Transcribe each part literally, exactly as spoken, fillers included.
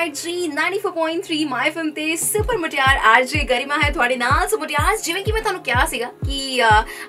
Right जी ninety four point three my FM ते super मुटियार आरजे गरिमा है थोड़े नाल। सो मुटियार जिवें कि मैं तुहानू कहा सीगा कि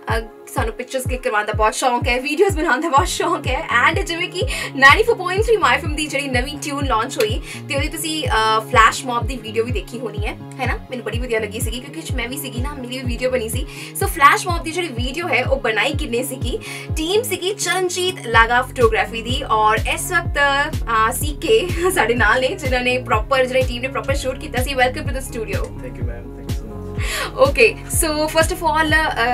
सानू पिक्चर्स क्लिक करवाने का बहुत शौक है, वीडियोस बनाने का बहुत शौक है एंड जिवें कि ninety four point three my FM दी जिहड़ी नवी ट्यून लॉन्च हुई ते ओदी तुसी फ्लैश मॉब दी वीडियो भी देखी होनी है है ना। मैनू बड़ी वधिया लगी सीगी क्योंकि मैं भी सीगी ना, मेरी भी वीडियो बनी सी। सो फ्लैश मॉब दी जिहड़ी वीडियो है वो बनाई किन्ने सीगी, टीम सीगी चरणजीत लागा फोटोग्राफी दी और इस वक्त सीके साडे नाल ने जिन्हां ने प्रॉपर जिहड़ी टीम ने प्रॉपर शूट कीता सी। Welcome to the studio. Thank you ma'am, thank you so much. Okay so first of all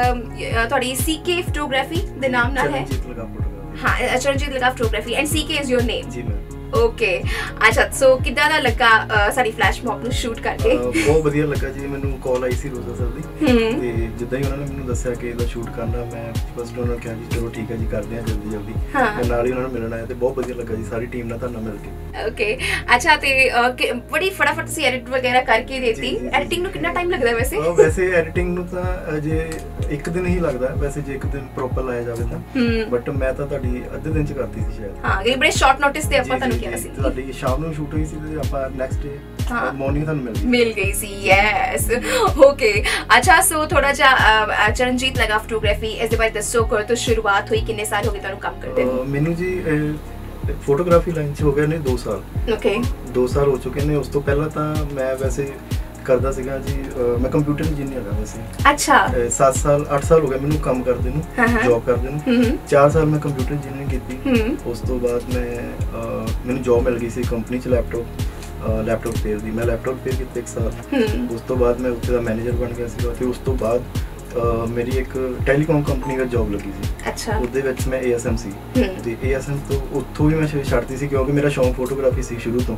थोड़ी सीके फोटोग्राफी दे नाम नाल है। चरणजीत लगा फोटोग्राफी। हां Charanjit Laga photography and CK is your name. जी मैम। ओके अच्छा सो किदां दा लगा साडी फ्लैश मॉब ਨੂੰ ਸ਼ੂਟ ਕਰਕੇ? ਬਹੁਤ ਵਧੀਆ ਲੱਗਾ ਜੀ। ਮੈਨੂੰ ਕਾਲ ਆਈ ਸੀ ਰੋਜ਼ਾ ਸਰ ਦੀ ਤੇ ਜਿੱਦਾਂ ਹੀ ਉਹਨਾਂ ਨੇ ਮੈਨੂੰ ਦੱਸਿਆ ਕਿ ਇਹਦਾ ਸ਼ੂਟ ਕਰਨਾ, ਮੈਂ ਫਸਟ ਉਹਨਾਂ ਨੂੰ ਕਿਹਾ ਜੀ ਚਲੋ ਠੀਕ ਹੈ ਜੀ ਕਰਦੇ ਹਾਂ ਜਲਦੀ ਜਲਦੀ। ਮੈਂ ਨਾਲ ਹੀ ਉਹਨਾਂ ਨੂੰ ਮਿਲਣ ਆਇਆ ਤੇ ਬਹੁਤ ਵਧੀਆ ਲੱਗਾ ਜੀ ਸਾਰੀ ਟੀਮ ਨਾਲ ਤੁਹਾਨੂੰ ਮਿਲ ਕੇ। ਓਕੇ ਅੱਛਾ ਤੇ ਬੜੀ ਫਟਾਫਟ ਤੁਸੀਂ ਐਡਿਟ ਵਗੈਰਾ ਕਰਕੇ ਦੇਤੀ। ਐਡੀਟਿੰਗ ਨੂੰ ਕਿੰਨਾ ਟਾਈਮ ਲੱਗਦਾ ਵੈਸੇ? ਵੈਸੇ ਐਡੀਟਿੰਗ ਨੂੰ ਤਾਂ ਅਜੇ ਇੱਕ ਦਿਨ ਹੀ ਲੱਗਦਾ ਵੈਸੇ, ਜੇ ਇੱਕ ਦਿਨ ਪ੍ਰੋਪਰ ਲਾਇਆ ਜਾਵੇ ਤਾਂ। ਬਟ ਮੈਂ ਤਾਂ ਤੁਹਾਡੀ ਅੱਧੇ ਦਿਨ ਚ ਕਰਤੀ ਸੀ ਸ਼ਾਇਦ। ਹਾਂ ਇਹ ਬੜੇ ਸ਼ਾਰਟ ਨੋਟਿਸ ਤੇ ਆਪਾਂ ਤੁਹਾਨੂੰ ਕਿਹਾ ਸੀ। ਤੁਹਾਡੀ ਸ਼ਾਮ ਨੂੰ ਸ਼ੂਟ ਹੋਈ ਸੀ ਤੇ ਆਪਾਂ ਨੈਕਸਟ ਡੇ ਮਾਰਨਿੰਗ ਤੁਹਾਨੂੰ ਮਿਲ ਗਈ ਮਿਲ ਗਈ ਸੀ। ਯੈਸ ਓਕੇ ਅੱਛਾ ਸੋ ਥੋੜਾ ਜਿਹਾ ਚਰਨਜੀਤ ਲਗਾ ਫੋਟੋਗ੍ਰਾਫੀ ਇਸ ਦੇ ਬਾਰੇ ਦੱਸੋ। ਕਰ ਤੋਂ ਸ਼ੁਰੂਆਤ ਹੋਈ, ਕਿੰਨੇ ਸਾਲ ਹੋ ਗਏ ਤੁਹਾਨੂੰ ਕੰਮ ਕਰਦੇ ਨੂੰ? ਮੈਨੂੰ ਜੀ ਫੋਟੋਗ੍ਰਾਫੀ ਲਾਈਨ 'ਚ ਹੋ ਗਏ ਨੇ ਦੋ ਸਾਲ। ਓਕੇ ਦੋ ਸਾਲ ਹੋ ਚੁੱਕੇ ਨੇ। ਉਸ ਤੋਂ ਪਹਿਲਾਂ ਤਾਂ ਮੈਂ ਵੈਸੇ ਕਰਦਾ ਸੀਗਾ ਜੀ, ਮੈਂ ਕੰਪਿਊਟਰ ਇੰਜੀਨੀਅਰ ਹਾਂ ਵੈਸੇ। ਅੱਛਾ ਸੱਤ ਸਾਲ ਅੱਠ ਸਾਲ ਹੋ ਗਏ ਮੈਨੂੰ ਕੰਮ ਕਰਦੇ ਨੂੰ, ਜੌਬ ਕਰਦੇ ਨੂੰ। ਚਾਰ ਸਾਲ ਮੈਂ ਕੰਪਿਊਟਰ ਇੰਜੀਨੀਅਰਿੰਗ ਕੀਤੀ। ਉਸ ਤੋਂ ਬਾਅਦ ਮੈਂ ਮੈਨੂੰ ਜੌਬ ਮਿਲ ਗਈ ਸੀ ਕੰਪਨੀ 'ਚ ਲੈਪਟਾਪ ਲੈਪਟਾਪ ਰਿਪੇਅਰ ਦੀ। ਮੈਂ ਲੈਪਟਾਪ ਰਿਪੇਅਰ ਕੀਤੇ ਇੱਕ ਸਾਲ। ਉਸ ਤੋਂ ਬਾਅਦ ਮੈਂ ਉੱਥੇ ਦਾ ਮੈਨੇਜਰ ਬਣ ਗਿਆ ਸੀਗਾ। ਫਿਰ ਉਸ ਤੋਂ ਬਾਅਦ ਮੇਰੀ ਇੱਕ ਟੈਲੀਕਾਮ ਕੰਪਨੀ ਵਿੱਚ ਜੌਬ ਲੱਗੀ ਸੀ। ਅੱਛਾ ਉਹਦੇ ਵਿੱਚ ਮੈਂ ਏਐਸਐਮ ਸੀ ਤੇ ਏਐਸਐਮ ਤੋਂ ਉੱਥੋਂ ਵੀ ਮੈਂ ਛੱਡਤੀ ਸੀ ਕਿਉਂਕਿ ਮੇਰਾ ਸ਼ੌਂਕ ਫੋਟੋਗ੍ਰਾਫੀ ਸੀ ਸ਼ੁਰੂ ਤੋਂ।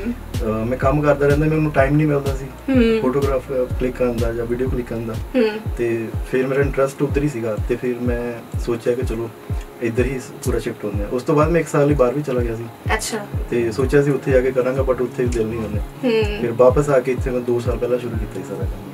ਮੈਂ ਕੰਮ ਕਰਦਾ ਰਹਿੰਦਾ, ਮੈਨੂੰ ਟਾਈਮ ਨਹੀਂ ਮਿਲਦਾ ਸੀ ਫੋਟੋਗ੍ਰਾਫ ਕਲਿੱਕ ਕਰਨ ਦਾ ਜਾਂ ਵੀਡੀਓ ਕਲਿੱਕ ਕਰਨ ਦਾ। ਤੇ ਫਿਰ ਮੇਰਾ ਇੰਟਰਸਟ ਉੱਧਰ ਹੀ ਸੀਗਾ ਤੇ ਫਿਰ ਮੈਂ ਸੋਚਿਆ ਕਿ ਚਲੋ ਇੱਧਰ ਹੀ ਪੂਰਾ ਸ਼ਿਫਟ ਹੁੰਦੇ ਆ। ਉਸ ਤੋਂ ਬਾਅਦ ਮੈਂ ਇੱਕ ਸਾਲ ਲਈ ਬਾਹਰ ਵੀ ਚਲਾ ਗਿਆ ਸੀ। ਅੱਛਾ ਤੇ ਸੋਚਿਆ ਸੀ ਉੱਥੇ ਜਾ ਕੇ ਕਰਾਂਗਾ ਬਟ ਉੱਥੇ ਵੀ ਦਿਲ ਨਹੀਂ ਮੰਨਿਆ। ਫਿਰ ਵਾਪਸ ਆ ਕੇ ਇੱਥੇ ਮੈਂ ਦੋ ਸਾਲ ਪਹਿਲਾਂ ਸ਼ੁਰੂ ਕੀਤਾ ਸੀ ਸਾਰਾ ਕੰਮ।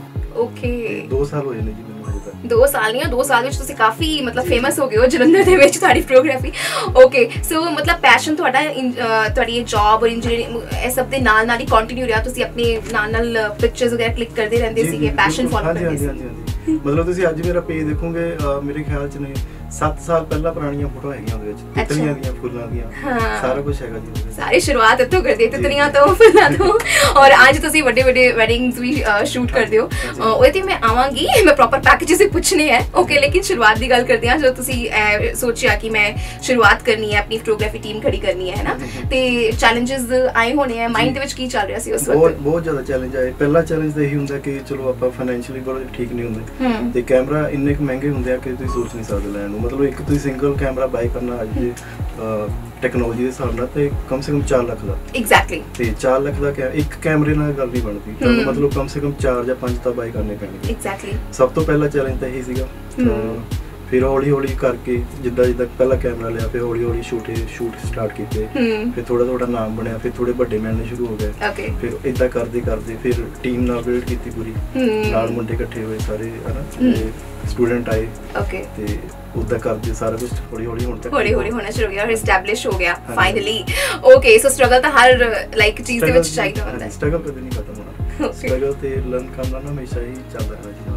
ਓਕੇ ਦੋ ਸਾਲ ਹੋਏ ਨੇ ਜੀ ਮੈਨੂੰ ਹਜੇ ਤੱਕ। ਦੋ ਸਾਲ ਨਹੀਂ, ਦੋ ਸਾਲ ਵਿੱਚ ਤੁਸੀਂ ਕਾਫੀ ਮਤਲਬ ਫੇਮਸ ਹੋ ਗਏ ਹੋ ਜਲੰਧਰ ਦੇ ਵਿੱਚ ਤੁਹਾਡੀ ਫੋਟੋਗ੍ਰਾਫੀ। ਓਕੇ ਸੋ ਮਤਲਬ ਪੈਸ਼ਨ ਤੁਹਾਡਾ ਤੁਹਾਡੀ ਇਹ ਜੌਬ ਔਰ ਇੰਜੀਨੀਅਰਿੰਗ ਇਹ ਸਭ ਦੇ ਨਾਲ ਨਾਲ ਹੀ ਕੰਟੀਨਿਊ ਰਿਹਾ? ਤੁਸੀਂ ਆਪਣੇ ਨਾਲ ਨਾਲ ਪਿਕਚਰਸ ਵਗੈਰਾ ਕਲਿੱਕ ਕਰਦੇ ਰਹਿੰਦੇ ਸੀਗੇ, ਪੈਸ਼ਨ ਫੋਲੋ ਕਰਦੇ ਸੀ? ਮਤਲਬ ਤੁਸੀਂ ਅੱਜ ਮੇਰਾ ਪੇਜ ਦੇਖੋਗੇ, ਮੇਰੇ ਖਿਆਲ ਚ ਨੇ ਸੱਤ ਸਾਲ ਪਹਿਲਾਂ ਪੁਰਾਣੀਆਂ ਫੋਟੋਆਂ ਹੈਗੀਆਂ ਉਹਦੇ ਵਿੱਚ, ਤਿਤਲੀਆਂ ਦੀਆਂ, ਫੁੱਲਾਂ ਦੀਆਂ, ਸਾਰਾ ਕੁਝ ਹੈਗਾ ਜੀ। ਸਾਰੀ ਸ਼ੁਰੂਆਤ ਇੱਥੋਂ ਕਰਦੇ, ਤਿਤਲੀਆਂ ਤੋਂ, ਫੁੱਲਾਂ ਤੋਂ, ਔਰ ਅੱਜ ਤੁਸੀਂ ਵੱਡੇ ਵੱਡੇ ਵੈਡਿੰਗਸ ਵੀ ਸ਼ੂਟ ਕਰਦੇ ਹੋ। ਉਹਦੇ ਤੇ ਮੈਂ ਆਵਾਂਗੀ, ਮੈਂ ਪ੍ਰੋਪਰ ਪੈਕੇजेस ਪੁੱਛਣੇ ਹੈ। ਓਕੇ ਲੇਕਿਨ ਸ਼ੁਰੂਆਤ ਦੀ ਗੱਲ ਕਰਦੇ ਹਾਂ। ਜਦੋਂ ਤੁਸੀਂ ਸੋਚਿਆ ਕਿ ਮੈਂ ਸ਼ੁਰੂਆਤ ਕਰਨੀ ਹੈ, ਆਪਣੀ ਫੋਟੋਗ੍ਰਾਫੀ ਟੀਮ ਖੜੀ ਕਰਨੀ ਹੈ ਨਾ, ਤੇ ਚੈਲੰਜਸ ਆਏ ਹੋਣੇ ਆ ਮਾਈਂਡ ਦੇ ਵਿੱਚ, ਕੀ ਚੱਲ ਰਿਹਾ ਸੀ ਉਸ ਵਕਤ? ਬਹੁਤ ਬਹੁਤ ਜ਼ਿਆਦਾ ਚੈਲੰਜ ਆਏ। ਪਹਿਲਾ ਚੈਲੰਜ ਤਾਂ ਇਹੀ ਹੁੰਦਾ ਕਿ ਚਲੋ ਆਪਾਂ ਫਾਈਨੈਂਸ਼ੀਅਲੀ ਬਹੁਤ ਠੀਕ ਨਹੀਂ ਹੁੰਦੇ ਤੇ ਕੈਮਰਾ ਇੰਨੇ ਕੁ ਮਹਿੰਗੇ ਹੁੰਦੇ ਆ ਕਿ ਤੁਸੀਂ ਸੋਚ ਨਹੀਂ ਸਕਦੇ ਲੈਣ ਨੂੰ। ਮਤਲਬ ਇੱਕ ਤੁਸੀਂ ਸਿੰਗਲ ਕੈਮਰਾ ਬਾਈ ਕਰਨਾ ਅੱਜ ਦੇ ਟੈਕਨੋਲੋਜੀ ਦੇ ਹਿਸਾਬ ਨਾਲ ਤੇ ਕਮ ਸੇ ਕਮ ਚਾਰ ਲੱਖ ਦਾ। ਐਗਜ਼ੈਕਟਲੀ ਤੇ ਚਾਰ ਲੱਖ ਦਾ ਇੱਕ ਕੈਮਰੇ ਨਾਲ ਗੱਲ ਨਹੀਂ ਬਣਦੀ। ਤੁਹਾਨੂੰ ਮਤਲਬ ਕਮ ਸੇ ਕਮ ਚਾਰ ਜਾਂ ਪੰਜ ਤਾਂ ਬਾਈ ਕਰਨੇ ਪੈਣਗੇ। ਐਗਜ਼ੈਕਟਲੀ ਸਭ ਤੋਂ ਪਹਿਲਾ ਚੈਲੰਜ ਤਾਂ ਇਹੀ ਸੀਗਾ। ਫਿਰ ਹੌਲੀ ਹੌਲੀ ਕਰਕੇ ਜਿੱਦਾਂ ਜਿੱਦਾਂ ਪਹਿਲਾ ਕੈਮਰਾ ਲਿਆ, ਫਿਰ ਹੌਲੀ ਹੌਲੀ ਸ਼ੂਟ ਸ਼ੂਟ ਸਟਾਰਟ ਕੀਤੇ। ਫਿਰ ਥੋੜਾ ਥੋੜਾ ਨਾਮ ਬਣਿਆ, ਫਿਰ ਥੋੜੇ ਵੱਡੇ ਮਿਲਣੇ ਸ਼ੁਰੂ ਹੋ ਗਏ। ਫਿਰ ਇਦਾਂ ਕਰਦੇ ਕਰਦੇ ਫਿਰ ਟੀਮ ਨਾਲ ਬਿਲਡ ਕੀਤੀ ਪੂਰੀ, ਨਾਲ ਮੁੰਡੇ ਇਕੱਠੇ ਹੋਏ ਸਾਰੇ ਹਨਾ, ਸਟੂਡੈਂਟ ਆਏ। ਓਕੇ ਤੇ ਉਦਾਂ ਕਰਦੇ ਸਾਰਾ ਕੁਝ ਹੌਲੀ ਹੌਲੀ ਹੁਣ ਤੱਕ ਹੌਲੀ ਹੌਲੀ ਹੋਣਾ ਸ਼ੁਰੂ ਹੋ ਗਿਆ, ਐਸਟੈਬਲਿਸ਼ ਹੋ ਗਿਆ ਫਾਈਨਲੀ। ਓਕੇ ਸੋ ਸਟਰਗਲ ਤਾਂ ਹਰ ਲਾਈਕ ਚੀਜ਼ ਦੇ ਵਿੱਚ ਚਾਹੀਦਾ ਹੁੰਦਾ ਹੈ। ਸਟਰਗਲ ਕਦੇ ਨਹੀਂ ਖਤਮ ਹੋਣਾ। ਸਟਰਗਲ ਤੇ ਲਰਨ ਕਰਨਾ ਨਾ ਹਮੇਸ਼ਾ ਹੀ ਚੱਲਦਾ ਰਹਿਣਾ ਜੀ।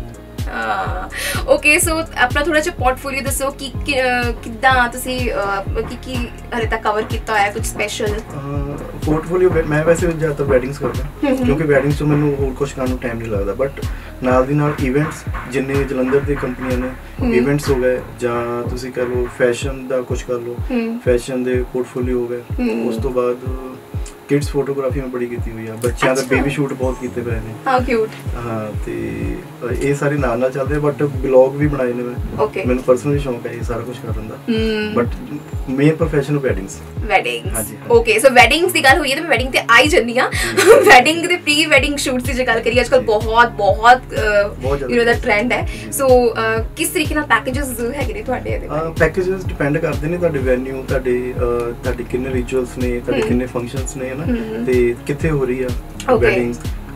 ਓਕੇ ਸੋ ਆਪਣਾ ਥੋੜਾ ਜਿਹਾ ਪੋਰਟਫੋਲੀਓ ਦੱਸੋ ਕਿ ਕਿੱਦਾਂ ਤੁਸੀਂ ਕੀ ਕੀ ਹਲੇ ਤੱਕ ਕਵਰ ਕੀਤਾ ਹੋਇਆ, ਕੁਝ ਸਪੈਸ਼ਲ ਪੋਰਟਫੋਲੀਓ? ਮੈਂ ਵੈਸੇ ਜ਼ਿਆਦਾਤਰ ਵੈਡਿੰਗਸ ਕਰਦਾ ਕਿਉਂਕਿ ਵੈਡਿੰਗਸ ਤੋਂ ਮੈਨੂੰ ਹੋਰ ਕੁਝ ਕਰਨ ਨੂੰ ਟਾਈਮ ਨਹੀਂ ਲੱਗਦਾ। ਬਟ ਨਾਲ ਦੀ ਨਾਲ ਇਵੈਂਟਸ ਜਿੰਨੇ ਜਲੰਧਰ ਦੀ ਕੰਪਨੀਆਂ ਨੇ ਇਵੈਂਟਸ ਹੋ ਗਏ, ਜਾਂ ਤੁਸੀਂ ਕਰ ਲਓ ਫੈਸ਼ਨ ਦਾ ਕੁਝ ਕਰ ਲਓ, ਫੈਸ਼ਨ ਦੇ ਪੋਰਟਫੋਲੀਓ ਹੋ ਗਏ। ਉਸ ਤੋਂ ਬਾਅਦ ਕਿਡਸ ਫੋਟੋਗ੍ਰਾਫੀ ਮੈਂ ਬੜੀ ਕੀਤੀ ਹੋਈ ਆ, ਬੱਚਿਆਂ ਦੇ ਬੇਬੀ ਸ਼ੂਟ ਬਹੁਤ ਕੀਤੇ ਪਏ ਨੇ। ਹਾਂ ਕਿਊਟ। ਹਾਂ ਤੇ ਇਹ ਸਾਰੇ ਨਾਲ ਨਾਲ ਚੱਲਦੇ, ਬਟ ਵਲੌਗ ਵੀ ਬਣਾਏ ਨੇ ਮੈਂ। ਮੈਨੂੰ ਪਰਸਨਲੀ ਸ਼ੌਂਕ ਹੈ ਇਹ ਸਾਰਾ ਕੁਝ ਕਰਨ ਦਾ। But main profession weddings weddings ਹਾਂਜੀ। ਓਕੇ ਸੋ ਵੈਡਿੰਗਸ ਦੀ ਗੱਲ ਹੋਈ ਹੈ ਤਾਂ ਮੈਂ ਵੈਡਿੰਗ ਤੇ ਆ ਹੀ ਜੰਨੀ ਆ। ਵੈਡਿੰਗ ਦੇ ਪ੍ਰੀ ਵੈਡਿੰਗ ਸ਼ੂਟਸ ਦੀ ਜੇ ਗੱਲ ਕਰੀਏ, ਅੱਜਕੱਲ ਬਹੁਤ ਬਹੁਤ ਯੂ ਨੋ ਦਾ ਟ੍ਰੈਂਡ ਹੈ। ਸੋ ਕਿਸ ਤਰੀਕੇ ਨਾਲ ਪੈਕੇजेस ਹੈਗੇ ਨੇ ਤੁਹਾਡੇ ਇਹਦੇ? ਪੈਕੇजेस ਡਿਪੈਂਡ ਕਰਦੇ ਨੇ ਤੁਹਾਡੇ ਵੈਨਿਊ, ਤੁਹਾਡੇ ਤੁਹਾਡੇ ਕਿੰਨੇ ਰਿਚੁਅਲਸ ਨੇ, ਤੁਹਾਡੇ ਕਿੰਨੇ ਫੰਕਸ਼ਨਸ ਨੇ ਹਨਾ, ਤੇ ਕਿੱਥੇ ਹੋ ਰਹੀ ਆ ਵੈਡਿੰਗ।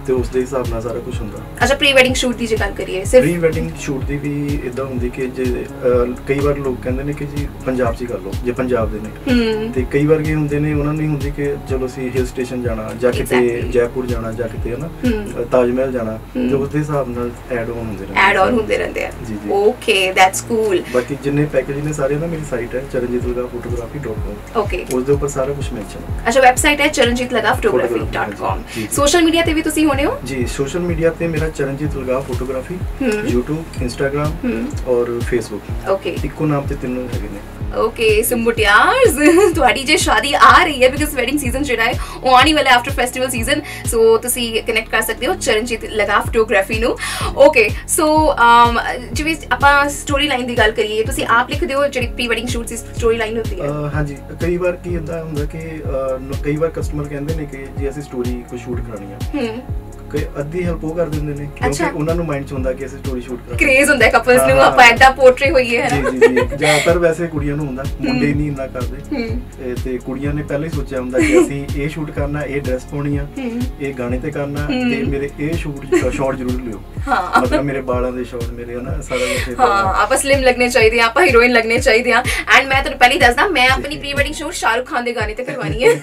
ਤੇ ਉਸ ਦੇ ਹਿਸਾਬ ਨਾਲ ਸਾਰਾ ਕੁਝ ਹੁੰਦਾ। ਅੱਛਾ, ਪ੍ਰੀ ਵੈਡਿੰਗ ਸ਼ੂਟ ਦੀ ਜੇ ਗੱਲ ਕਰੀਏ, ਸਿਰਫ ਪ੍ਰੀ ਵੈਡਿੰਗ ਸ਼ੂਟ ਦੀ ਵੀ ਇਦਾਂ ਹੁੰਦੀ ਕਿ ਜੇ ਕਈ ਵਾਰ ਲੋਕ ਕਹਿੰਦੇ ਨੇ ਕਿ ਜੀ ਪੰਜਾਬ 'ਚ ਹੀ ਕਰ ਲਓ ਜੇ ਪੰਜਾਬ ਦੇ ਨੇ, ਤੇ ਕਈ ਵਾਰ ਕੀ ਹੁੰਦੇ ਨੇ ਉਹਨਾਂ ਨੂੰ ਨਹੀਂ ਹੁੰਦੀ ਕਿ ਚਲੋ ਅਸੀਂ ਹਿਲ ਸਟੇਸ਼ਨ ਜਾਣਾ ਜਾਂ ਕਿਤੇ ਜੈਪੁਰ ਜਾਣਾ ਜਾਂ ਕਿਤੇ ਹੈ ਨਾ ਤਾਜ ਮਹਿਲ ਜਾਣਾ, ਤੇ ਉਸ ਦੇ ਹਿਸਾਬ ਨਾਲ ਐਡ ਆਨ ਹੁੰਦੇ ਨੇ ਐਡ ਆਨ ਹੁੰਦੇ ਰਹਿੰਦੇ ਆ। ਜੀ ਜੀ, ਓਕੇ, ਦੈਟਸ ਕੂਲ। ਬਾਕੀ ਜਿੰਨੇ ਪੈਕੇਜ ਨੇ ਸਾਰੇ ਨਾ ਮੇਰੀ ਸਾਈਟ ਹੈ ਚਰਨਜੀਤ ਲਗਾ ਫੋਟੋਗ੍ਰਾਫੀ ਡਾਟ ਕਾਮ, ਓਕੇ, ਉਸ ਦੇ ਉੱਪਰ ਸਾਰਾ ਕੁਝ ਮੈਂਸ਼ਨ ਹੈ। ਅੱਛਾ, ਵੈਬਸਾਈਟ ਹੈ Charanjit Laga photography dot com. Social media ਤੇ ਵੀ ਤੁਸੀਂ ਹੋਣੇ ਹੋ? ਜੀ, ਸੋਸ਼ਲ ਮੀਡੀਆ ਤੇ ਮੇਰਾ Charanjit Laga photography, YouTube, Instagram ਔਰ Facebook, ਓਕੇ, ਇੱਕੋ ਨਾਮ ਤੇ ਤਿੰਨੋਂ ਹੈਗੇ ਨੇ। ਓਕੇ, ਸੋ ਮੁਟਿਆਰਸ ਤੁਹਾਡੀ ਜੇ ਸ਼ਾਦੀ ਆ ਰਹੀ ਹੈ, ਬਿਕਾਜ਼ ਵੈਡਿੰਗ ਸੀਜ਼ਨ ਜਿਹੜਾ ਹੈ ਉਹ ਆਉਣ ਵਾਲਾ ਆਫਟਰ ਫੈਸਟੀਵਲ ਸੀਜ਼ਨ, ਸੋ ਤੁਸੀਂ ਕਨੈਕਟ ਕਰ ਸਕਦੇ ਹੋ ਚਰਨਜੀਤ ਲਗਾ ਫੋਟੋਗ੍ਰਾਫੀ ਨੂੰ। ਓਕੇ, ਸੋ ਜਿਵੇਂ ਆਪਾਂ ਸਟੋਰੀ ਲਾਈਨ ਦੀ ਗੱਲ ਕਰੀਏ, ਤੁਸੀਂ ਆਪ ਲਿਖਦੇ ਹੋ ਜਿਹੜੀ ਪ੍ਰੀ ਵੈਡਿੰਗ ਸ਼ੂਟ ਦੀ ਸਟੋਰੀ ਲਾਈਨ ਹੁੰਦੀ ਹੈ? ਹਾਂਜੀ, ਕਈ ਵਾਰ ਕੀ ਹੁੰਦਾ ਹੁੰਦਾ ਕਿ ਕਈ ਵਾਰ ਕਸਟਮਰ ਕਹਿੰਦੇ ਨੇ ਕਿ ਜੇ ਅਸੀਂ ਸਟੋਰੀ ਕੋਈ ਸ਼ੂਟ ਕਰਾਣੀ ਆ, ਕਿ ਅੱਧੀ ਹੈਲਪ ਉਹ ਕਰ ਦਿੰਦੇ ਨੇ ਕਿਉਂਕਿ ਉਹਨਾਂ ਨੂੰ ਮਾਈਂਡ 'ਚ ਹੁੰਦਾ ਕਿ ਅਸੀਂ ਸਟੋਰੀ ਸ਼ੂਟ ਕਰਾਂਗੇ, ਕ੍ਰੇਜ਼ ਹੁੰਦਾ ਕਪਲਸ ਨੂੰ ਆਪਾਂ ਐਡਾ ਪੋਰਟਰੇ ਹੋਈਏ ਹੈ ਨਾ। ਜੀ ਜੀ, ਜ਼ਿਆਦਾਤਰ ਵੈਸੇ ਕੁੜੀਆਂ ਨੂੰ ਹੁੰਦਾ, ਮੁੰਡੇ ਨਹੀਂ ਇੰਨਾ ਕਰਦੇ, ਤੇ ਕੁੜੀਆਂ ਨੇ ਪਹਿਲਾਂ ਹੀ ਸੋਚਿਆ ਹੁੰਦਾ ਕਿ ਅਸੀਂ ਇਹ ਸ਼ੂਟ ਕਰਨਾ, ਇਹ ਡਰੈਸ ਪਾਉਣੀ ਆ, ਇਹ ਗਾਣੇ ਤੇ ਕਰਨਾ, ਤੇ ਮੇਰੇ ਇਹ ਸ਼ੂਟ ਸ਼ਾਟ ਜ਼ਰੂਰ ਲਿਓ, ਮਤਲਬ ਮੇਰੇ ਬਾਲਾਂ ਦੇ ਸ਼ਾਟ, ਮੇਰੇ ਹਨਾ ਸਾਰਾ ਕੁਝ। ਹਾਂ, ਆਪਾਂ ਸਲਿਮ ਲੱਗਣੇ ਚਾਹੀਦੇ ਆ, ਆਪਾਂ ਹੀਰੋਇਨ ਲੱਗਣੇ ਚਾਹੀਦੇ ਆ। ਐਂਡ ਮੈਂ ਤੁਹਾਨੂੰ ਪਹਿਲਾਂ ਹੀ ਦੱਸਦਾ, ਮੈਂ ਆਪਣੀ pre wedding shoot Shahrukh Khan ਦੇ ਗਾਣੇ ਤੇ ਕਰਵਾਣੀ ਹੈ।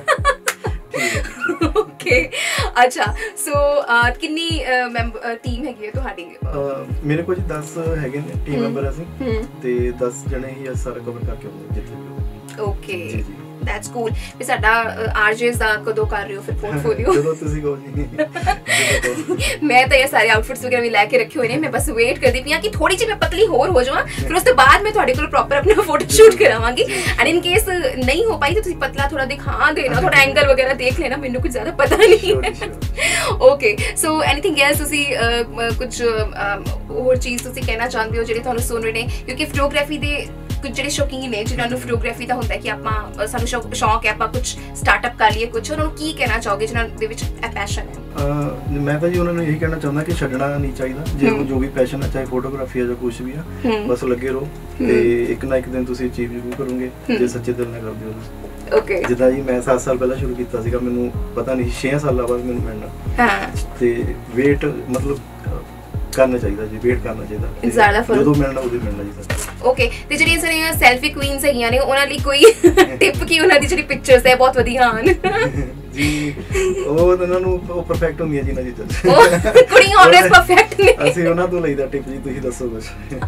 ਓਕੇ, ਅੱਛਾ, ਸੋ ਕਿੰਨੀ ਟੀਮ ਹੈਗੀ ਹੈ ਤੁਹਾਡੀ? ਮੇਰੇ ਕੋਲ ਜੀ ਦਸ ਹੈਗੇ ਨੇ ਟੀਮ ਮੈਂਬਰ ਅਸੀਂ, ਤੇ ਦਸ ਜਣੇ ਹੀ ਸਾਰਾ ਕਵਰ ਕਰਕੇ ਆਉਂਦੇ ਜਿੱਥੇ। ਓਕੇ, ਜੀ ਜੀ, ਦੈਟਸ ਕੂਲ। ਵੀ ਸਾਡਾ ਆਰਜੇਸ ਦਾ ਕਦੋਂ ਕਰ ਰਹੇ ਹੋ ਫਿਰ ਪੋਰਟਫੋਲੀਓ? ਜਦੋਂ ਤੁਸੀਂ ਕਹੋ ਜੀ। ਮੈਂ ਤਾਂ ਇਹ ਸਾਰੇ ਆਊਟਫਿਟਸ ਵਗੈਰਾ ਵੀ ਲੈ ਕੇ ਰੱਖੇ ਹੋਏ ਨੇ, ਮੈਂ ਬਸ ਵੇਟ ਕਰਦੀ ਪਈ ਹਾਂ ਕਿ ਥੋੜੀ ਜਿਹੀ ਮੈਂ ਪਤਲੀ ਹੋਰ ਹੋ ਜਾਵਾਂ, ਫਿਰ ਉਸ ਤੋਂ ਬਾਅਦ ਮੈਂ ਤੁਹਾਡੇ ਕੋਲ ਪ੍ਰੋਪਰ ਆਪਣਾ ਫੋਟੋ ਸ਼ੂਟ ਕਰਾਵਾਂਗੀ। ਐਂਡ ਇਨ ਕੇਸ ਨਹੀਂ ਹੋ ਪਾਈ ਤਾਂ ਤੁਸੀਂ ਪਤਲਾ ਥੋੜਾ ਦਿਖਾ ਦੇਣਾ, ਥੋੜਾ ਐਂਗਲ ਵਗੈਰਾ ਦੇਖ ਲੈਣਾ, ਮੈਨੂੰ ਕੁਝ ਜ਼ਿਆਦਾ ਪਤਾ ਨਹੀਂ ਹੈ। ਓਕੇ, ਸੋ ਐਨੀਥਿੰਗ ਐਲਸ ਤੁਸੀਂ ਕੁਝ ਹੋਰ ਚੀਜ਼ ਤੁਸੀਂ ਕਹਿਣਾ ਚਾਹੁੰਦੇ ਹੋ ਜਿਹੜੇ ਤੁਹਾਨੂੰ ਸੁਣ ਰਹੇ ਨੇ? ਕਿਉਂਕਿ ਫੋਟੋਗ੍ਰਾਫੀ ਦੇ ਕੁਝ ਜਿਹੜੇ ਸ਼ੌਕੀਨ ਨੇ, ਜਿਨ੍ਹਾਂ ਨੂੰ ਫੋਟੋਗ੍ਰਾਫੀ ਦਾ ਹੁੰਦਾ ਕਿ ਆਪਾਂ ਸਾਨੂੰ ਸ਼ੌਕ ਹੈ ਆਪਾਂ ਕੁਝ ਸਟਾਰਟਅਪ ਕਰ ਲਈਏ, ਕੁਝ ਉਹਨਾਂ ਨੂੰ ਕੀ ਕਹਿਣਾ ਚਾਹੋਗੇ ਜਿਨ੍ਹਾਂ ਦੇ ਵਿੱਚ ਇਹ ਪੈਸ਼ਨ ਹੈ? ਮੈਂ ਤਾਂ ਜੀ ਉਹਨਾਂ ਨੂੰ ਇਹੀ ਕਹਿਣਾ ਚਾਹੁੰਦਾ ਕਿ ਛੱਡਣਾ ਨਹੀਂ ਚਾਹੀਦਾ, ਜੇ ਜੋ ਵੀ ਪੈਸ਼ਨ ਹੈ, ਚਾਹੇ ਫੋਟੋਗ੍ਰਾਫੀ ਹੈ ਜਾਂ ਕੁਝ ਵੀ ਆ, ਬਸ ਲੱਗੇ ਰਹੋ, ਤੇ ਇੱਕ ਨਾ ਇੱਕ ਦਿਨ ਤੁਸੀਂ ਅਚੀਵ ਜ਼ਰੂਰ ਕਰੋਗੇ ਜੇ ਸੱਚੇ ਦਿਲ ਨਾਲ ਕਰਦੇ ਹੋ। ਓਕੇ, ਜਿੱਦਾਂ ਜੀ ਮੈਂ ਸੱਤ ਸਾਲ ਪਹਿਲਾਂ ਸ਼ੁਰੂ ਕੀਤਾ ਸੀਗਾ, ਮੈਨੂੰ ਪਤਾ ਨਹੀਂ ਛੇ ਸਾਲਾਂ ਬਾਅਦ ਮੈਨੂੰ ਮਿਲਣਾ, ਤੇ ਵੇਟ ਮਤਲਬ ਕਰਨਾ ਚਾਹੀਦਾ ਜੀ, ਵੇਟ ਕਰਨਾ ਚਾਹੀਦਾ, ਜਦੋਂ ਮਿਲਣਾ ਉਦੋਂ ਮਿਲਣਾ ਜੀ ਸਰ। ਓਕੇ, ਤੇ ਜਿਹੜੀਆਂ ਸਾਰੀਆਂ ਸੈਲਫੀ ਕੁਈਨਸ ਹੈਗੀਆਂ ਨੇ ਉਹਨਾਂ ਲਈ ਕੋਈ ਟਿਪ ਕੀ, ਉਹਨਾਂ ਦੀ ਜਿਹੜੀ ਪਿਕਚਰਸ ਹੈ ਬਹੁਤ ਵਧੀਆ ਆਣ? ਜੀ, ਉਹ ਉਹਨਾਂ ਨੂੰ ਉਹ ਪਰਫੈਕਟ ਹੁੰਦੀਆਂ ਜੀ ਨਾ ਜੀ, ਕੁੜੀਆਂ ਆਲਵੇਸ ਪਰਫੈਕਟ ਨੇ, ਅਸੀਂ ਉਹਨਾਂ ਤੋਂ ਲਈਦਾ ਟਿਪ ਜੀ, ਤੁਸੀਂ ਦੱਸੋ ਕੁਝ।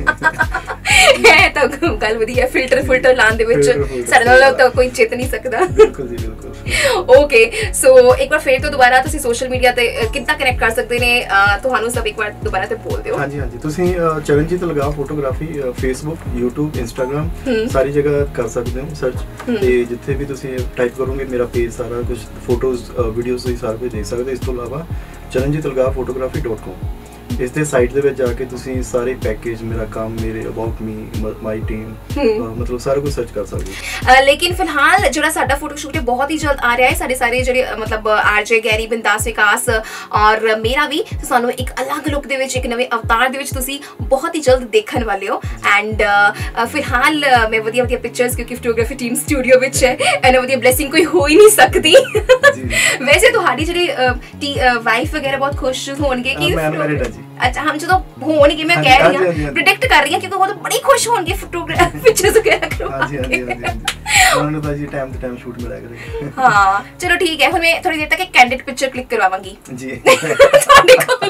ਇਹ ਤਾਂ ਗੱਲ ਵਧੀਆ, ਫਿਲਟਰ ਫਿਲਟਰ ਲਾਉਣ ਦੇ ਵਿੱਚ ਸਾਡੇ ਨਾਲ ਤਾਂ ਕੋਈ ਚਿੱਤ ਨਹੀਂ ਸਕਦਾ। ਬਿਲਕੁਲ ਜੀ, ਬਿਲਕੁਲ। ਓਕੇ, ਸੋ ਇੱਕ ਵਾਰ ਫੇਰ ਤੋਂ ਦੁਬਾਰਾ ਤੁਸੀਂ ਸੋਸ਼ਲ ਮੀਡੀਆ ਤੇ ਕਿੱਦਾਂ ਕਨੈਕਟ ਕਰ ਸਕਦੇ ਨੇ ਤੁਹਾਨੂੰ ਸਭ, ਇੱਕ ਵਾਰ ਦੁਬਾਰਾ ਤੇ ਬੋਲ ਦਿਓ। ਹਾਂਜੀ ਹਾਂਜੀ, ਤੁਸੀਂ Charanjit Laga photography Facebook, YouTube, Instagram ਸਾਰੀ ਜਗ੍ਹਾ ਕਰ ਸਕਦੇ ਹੋ ਸਰਚ, ਤੇ ਜਿੱਥੇ ਵੀ ਤੁਸੀਂ ਟਾਈਪ ਕਰੋਗੇ ਮੇਰਾ ਪੇਜ ਸਾਰਾ ਕੁਝ ਫੋਟੋਜ਼ ਵੀਡੀਓਜ਼ ਦੀ ਸਾਰਾ ਕੁਝ ਦੇਖ ਸਕਦੇ। ਇਸ ਤੋਂ ਇਲਾਵਾ ਚਰਨਜੀਤ ਲਗਾ ਫੋਟੋਗ੍ਰਾਫੀ ਡਾਟ ਕਾਮ, ਇਸ ਦੇ ਸਾਈਟ ਦੇ ਵਿੱਚ ਜਾ ਕੇ ਤੁਸੀਂ ਸਾਰੇ ਪੈਕੇਜ, ਮੇਰਾ ਕੰਮ, ਮੇਰੇ ਅਬਾਊਟ ਮੀ, ਮਾਈ ਟੀਮ, ਮਤਲਬ ਸਾਰਾ ਕੁਝ ਸਰਚ ਕਰ ਸਕਦੇ ਹੋ। ਲੇਕਿਨ ਫਿਲਹਾਲ ਜਿਹੜਾ ਸਾਡਾ ਫੋਟੋ ਸ਼ੂਟ ਹੈ ਬਹੁਤ ਹੀ ਜਲਦ ਆ ਰਿਹਾ ਹੈ, ਸਾਡੇ ਸਾਰੇ ਜਿਹੜੇ ਮਤਲਬ ਆਰਜੇ ਗੈਰੀ, ਬਿੰਦਾਸ, ਵਿਕਾਸ ਔਰ ਮੇਰਾ ਵੀ, ਸਾਨੂੰ ਇੱਕ ਅਲੱਗ ਲੁੱਕ ਦੇ ਵਿੱਚ, ਇੱਕ ਨਵੇਂ ਅਵਤਾਰ ਦੇ ਵਿੱਚ ਤੁਸੀਂ ਬਹੁਤ ਹੀ ਜਲਦ ਦੇਖਣ ਵਾਲੇ ਹੋ। ਐਂਡ ਫਿਲਹਾਲ ਮੈਂ ਵਧੀਆ ਵਧੀਆ ਪਿਕਚਰਸ, ਕਿਉਂਕਿ ਫੋਟੋਗ੍ਰਾਫੀ ਟੀਮ ਸਟੂਡੀਓ ਵਿੱਚ ਹੈ, ਐਨਾ ਵਧੀਆ ਬਲੇਸਿੰਗ ਕੋਈ ਹੋ ਹੀ ਨਹੀਂ ਸਕਦੀ। ਵੈਸੇ ਤੁਹਾਡੀ ਜਿਹੜੀ ਵਾਈਫ ਵਗੈਰਾ ਬਹੁਤ ਖੁਸ਼ ਹੋਣਗੇ ਕਿ ਅੱਛਾ, ਹਮ ਜਦੋਂ ਹੋਣਗੇ, ਮੈਂ ਕਹਿ ਰਹੀ ਹਾਂ, ਪ੍ਰਿਡਿਕਟ ਕਰ ਰਹੀ ਹਾਂ, ਕਿਉਂਕਿ ਉਹ ਤਾਂ ਬੜੇ ਖੁਸ਼ ਹੋਣਗੇ ਫੋਟੋਗ੍ਰਾਫੀ ਪਿਕਚਰਸ ਵਗੈਰਾ ਕਰਵਾ ਕੇ। ਹਾਂਜੀ ਹਾਂਜੀ ਹਾਂਜੀ, ਉਹਨਾਂ ਨੂੰ ਤਾਂ ਜੀ ਟਾਈਮ ਟੂ ਟਾਈਮ ਸ਼ੂਟ ਮਿਲਿਆ ਕਰੇ। ਹਾਂ, ਚਲੋ ਠੀਕ ਹੈ, ਹੁਣ ਮੈਂ ਥੋੜੀ ਦੇਰ ਤੱਕ ਇੱਕ ਕੈਂਡਿਡ ਪਿਕਚਰ ਕਲਿੱਕ ਕਰਵਾਵਾਂਗੀ ਜੀ ਤੁਹਾਡੇ ਕੋਲ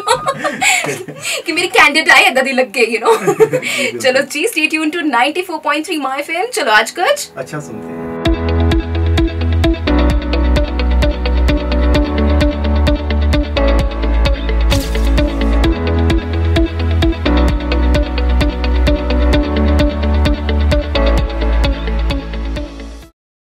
ਕਿ ਮੇਰੀ ਕੈਂਡਿਡ ਆਏ ਏਦਾਂ ਦੀ ਲੱਗੇ, ਯੂ ਨੋ। ਚਲੋ ਜੀ, stay tuned to ninety four point three my F M. ਚਲੋ ਅੱਜ ਕੁਝ ਅੱਛਾ ਸੁਣਦੇ हैं।